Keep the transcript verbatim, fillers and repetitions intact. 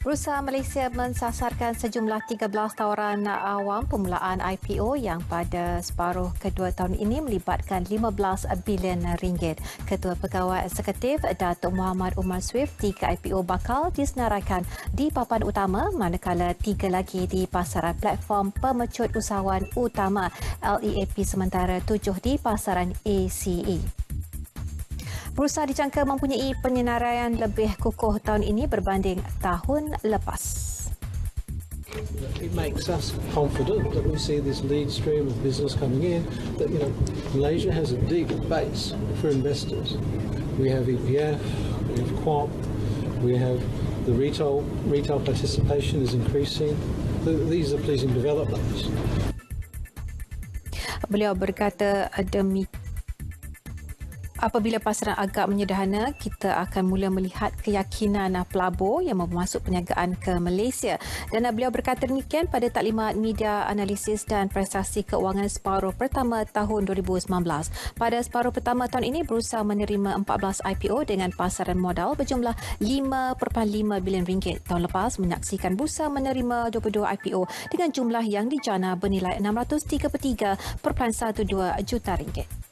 Bursa Malaysia mensasarkan sejumlah tiga belas tawaran awam permulaan I P O yang pada separuh kedua tahun ini melibatkan lima belas bilion ringgit. Ketua Pegawai Eksekutif Datuk Muhammad Umar Swift, tiga I P O bakal disenaraikan di papan utama manakala tiga lagi di pasaran platform pemecut usahawan utama L E A P sementara tujuh di pasaran A C E. Bursa dijangka mempunyai penyenaraian lebih kukuh tahun ini berbanding tahun lepas. It makes us confident that we see this lead stream of business coming in, that you know Malaysia has a deep base for investors. We have E P F, we have Q O P, we have the retail retail participation is increasing. These are pleasing developments. Beliau berkata demikian. Apabila pasaran agak menyederhana, kita akan mula melihat keyakinan pelabur yang memasuk perniagaan ke Malaysia. Dan beliau berkata demikian pada taklimat media analisis dan prestasi keuangan separuh pertama tahun dua ribu sembilan belas. Pada separuh pertama tahun ini, berusaha menerima empat belas I P O dengan pasaran modal berjumlah lima perpuluhan lima bilion ringgit. Tahun lepas menyaksikan bursa menerima dua puluh dua I P O dengan jumlah yang dijana bernilai enam ratus tiga puluh tiga perpuluhan dua belas juta ringgit.